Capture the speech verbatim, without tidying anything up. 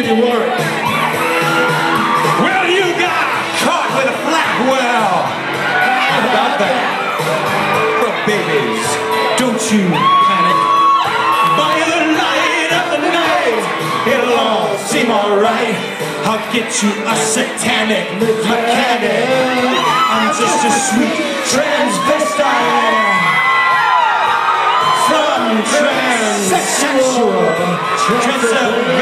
if you worry. Well, you got caught with a flat well. How about that? But babies, don't you panic. By the light of the night, it'll all seem alright. I'll get you a satanic mechanic. I'm just a sweet transvestite from transsexual, transsexual.